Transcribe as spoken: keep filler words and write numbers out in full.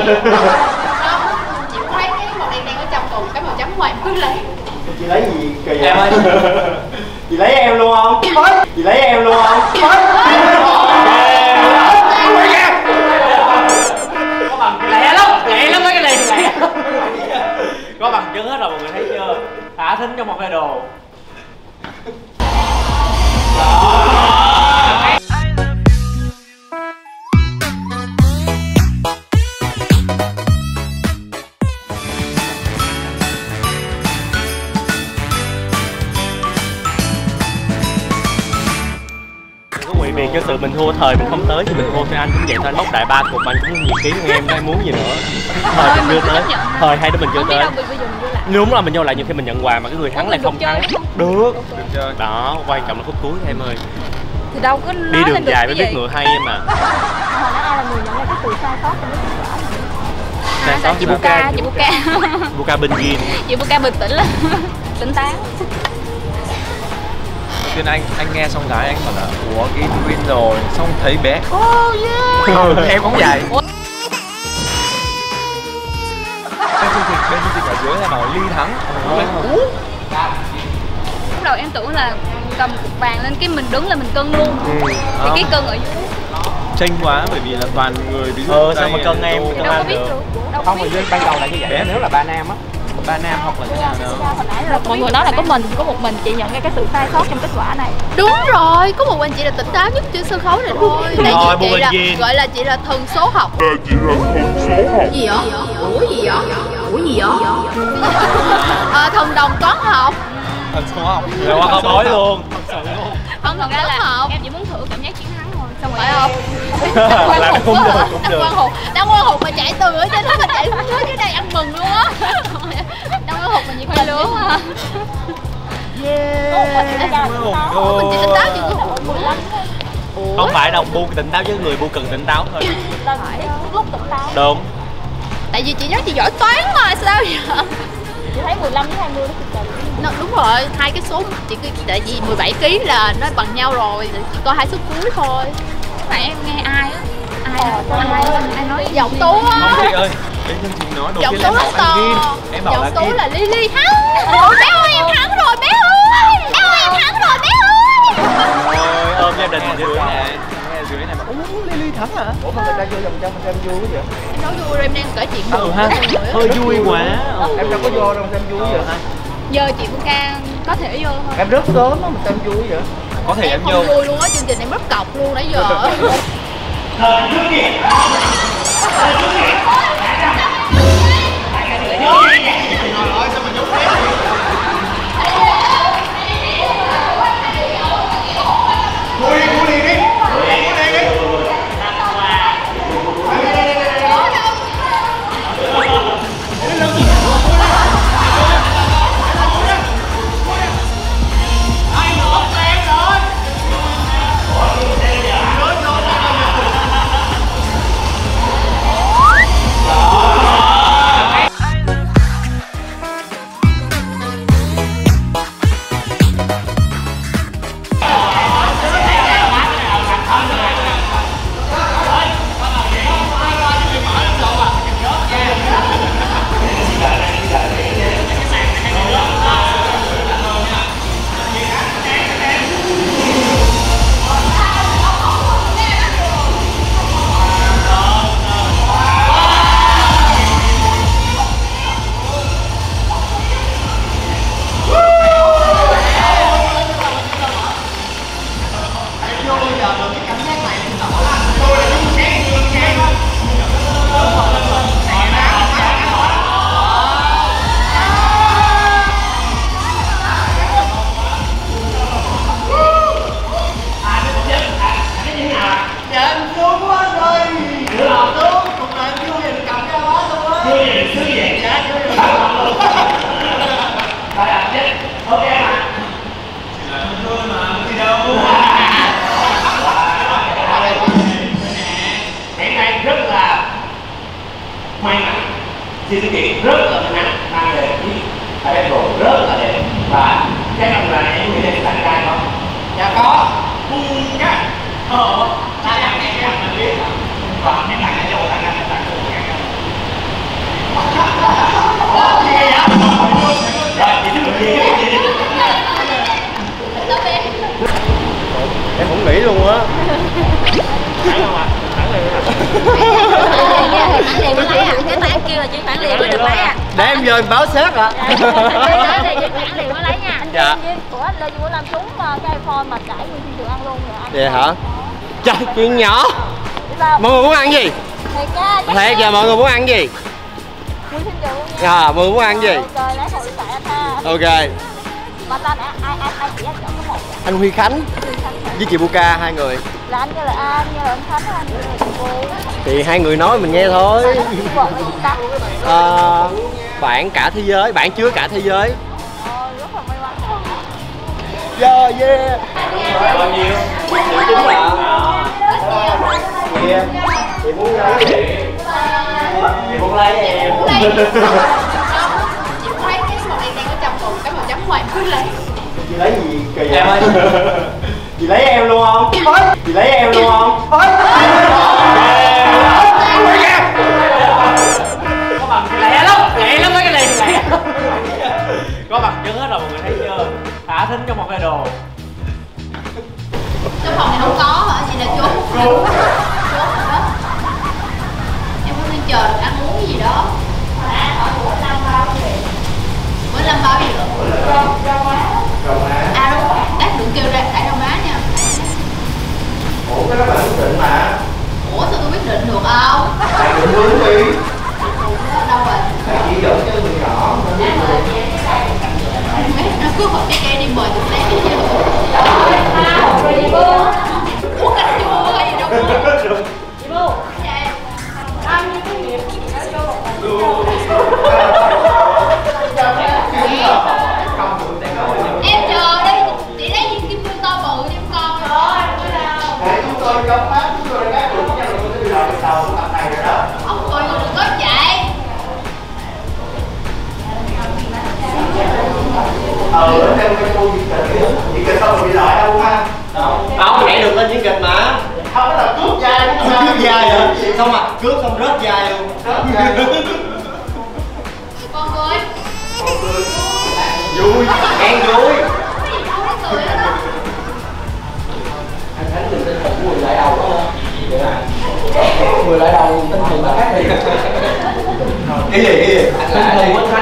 Chị cũng thấy cái màu đen đen ở trong cùng cái màu chấm ngoài em cứ lấy. Chị lấy gì kỳ vậy? Em ơi. Chị lấy em luôn không? Chị lấy em luôn không? Có bằng lẹ lắm, lẹ lắm mấy cái này lẹ. Có bằng chứng hết rồi mọi người thấy chưa? Thả thính trong một cái đồ. Việc cho sự mình thua thời mình không tới thì mình thua thì anh cũng vậy thôi, anh bốc đại ba cục anh cũng nhiều ký hơn em, anh muốn gì nữa. Thời mình chưa tới, thời hai đứa mình chưa tới. Đúng là mình vô lại nhiều khi mình nhận quà mà cái người thắng lại không thắng. Được. Đó, quan trọng là khúc cuối em ơi. Thì đâu có đi đường dài mới biết ngựa hay em mà. Ai là người nhận ra cái sự sai sót trong cái sai sót chị Buka, chị Buka. Buka bình yên. Chị Buka bình tĩnh lắm, tỉnh táo. Tiên anh anh nghe xong cái anh bảo là ủa cái win rồi, xong thấy bé oh yeah ừ, em cũng vậy. Bên chương trình bên chương trình ở dưới là bảo Ly thắng. Lúc đầu em tưởng là cầm cục vàng lên cái mình đứng là mình cân luôn. Ừ. Thì cái cân ở dưới chênh quá bởi vì là toàn người ví dụ ờ sao mà cân em đâu có biết được. Không mà dưới ban đầu là như vậy. Nếu là ba nam á, ba nam hoặc là thế nào nữa. Mọi người nói là có mình, có một mình chị nhận ra cái sự sai sót trong kết quả này. Đúng rồi, có một mình chị là tỉnh táo nhất trên sân khấu này thôi. Tại vì chị là gọi là chị là thần số học. Chị là thần số học. Gì vậy? Ủa gì vậy? Ủa gì vậy? À, thần đồng toán học. Thần số học. Rồi qua câu bói luôn. Không, thật ra là em chỉ muốn thử cảm giác chiến thắng thôi. Xong rồi phải không? Là cũng được, cũng được. Đang quang hụt, đang quang hụt mà chạy từ ở trên đó mà chạy xuống dưới dưới đây ăn mừng luôn á. Đang quang hụt mà nhiệt hơi lửa mà. Yeah. Mình chỉ tỉnh táo chứ mười lăm. Không phải đâu, Bu tỉnh táo với người Bu cần tỉnh táo thôi. Phải lúc tỉnh táo. Đúng. Tại vì chị nói chị giỏi toán mà sao vậy? Chị thấy mười lăm với hai mươi nó cực nó, đúng rồi, hai cái số chị tại vì mười bảy ký là nó bằng nhau rồi, chỉ có hai số cuối thôi. Nãy em nghe ai á? Ai đó? Ai, ai, ai nói giọng Tú á. Không chị ơi, bên chương trình nói đầu giọng tiên Tú em bảo to. Gin. Em bảo giọng là Tú là Lily thắng. Bé ơi em thắng rồi bé ơi. Bé ơi em thắng rồi bé ơi. Ôi ôm gia đình dưới này. Dưới này mà ủa Lily thắng hả? Ủa mà người ta vô dòng trong xem vui quá vậy? Em nói vui rồi em đang kể chuyện buồn. Ừ ha, hơi vui quá. Em đâu có vô đâu mà xem vui vậy hả? Giờ chị Buka có thể vô thôi. Em rất sớm mà xem vui vậy? Có thể em, em vô. Không vui luôn á, chương trình em rất cọc luôn nãy giờ. Thời trước kìa. Thời trước kìa. may mắn thì sự kiện rất là may mắn mang về cái Apple rất là đẹp và chắc rằng là em nghĩ là tặng trai không? Dạ có. Buka. Ờ, ta làm cái cái mình biết và em tặng cho tặng tặng tặng luôn á. Thẳng không ạ? Thẳng liền hả? Thẳng liền mới lấy à? Cái tay kêu là chỉ thẳng liền mới được lấy à? Để em giờ em báo sếp ạ. Cái này chỉ thẳng liền mới lấy nha. Anh Dạ. của anh Lê Vũ làm trúng cái iPhone mà cãi Nguyên Thiên Trường ăn luôn rồi anh. Vậy hả? Trời, chuyện nhỏ. Mọi người muốn ăn gì? Thiệt á. Thiệt giờ mọi người muốn ăn gì? Nguyên Thiên Trường luôn nha. À, mọi người muốn ăn gì? Ok, lấy hồ đi tại anh ha. Ok. Mà ta đã ai ai ai chỉ anh chọn có một. Anh Huy Khánh với chị Buka hai người. Là anh như là anh như là anh Khánh anh như là chị cô. Thì hai người nói mình nghe thôi. Quận cái gì ta? À, bạn cả thế giới, bạn chứa cả thế giới. Ờ, rất là may mắn. Yeah, yeah. Bao nhiêu? Chị chính là chị, chị muốn lấy gì? Chị muốn lấy em. Chị muốn lấy cái màu đen đen ở trong cùng cái màu trắng ngoài cứ lấy. Chị lấy gì kỳ vậy? Em ơi. Chị lấy em luôn không? Chị lấy em luôn không? Có bằng lẹ lắm, lẹ lắm mấy cái này lẹ. Có bằng chứng hết rồi mọi người thấy chưa? Thả thính trong một cái đồ. Cái phòng này không có hả? Chị là trốn. Trốn rồi đó. Em có nên chờ ăn uống cái gì đó. Bữa năm bao gì? Bữa năm bao gì nữa? À đúng, lát đừng kêu ra đãi rau má nha. Ủa cái đó bạn quyết định mà. Ủa sao tôi quyết định được không? Bạn định hướng đi. Đâu rồi? Bạn chỉ dẫn cho người nhỏ. Mấy nó cứ hỏi cái cây đi mời tôi lấy cái gì. Ủa cái này vô cái gì đâu. Chị Bu. Anh cái nghiệp em chờ đi, chị lấy viên kim cương to bự cho con rồi. Để chúng tôi cho phát chúng tôi đã được cho chúng tôi đi đầu tập này rồi đó. Ông coi đừng có chạy. Ờ, theo cái cô diễn kịch, diễn kịch không bị loại đâu ha. Không, nhảy được lên diễn kịch mà. Không, đó là cướp vai. Cướp vai hả? Không mà, cướp xong rớt vai luôn. Rớt vai luôn. Con ơi. Vui, ăn vui. Anh Khánh đừng tin phục người lại đầu đó. Người lại đầu tinh thần là khác đi. Cái gì, cái gì? Anh là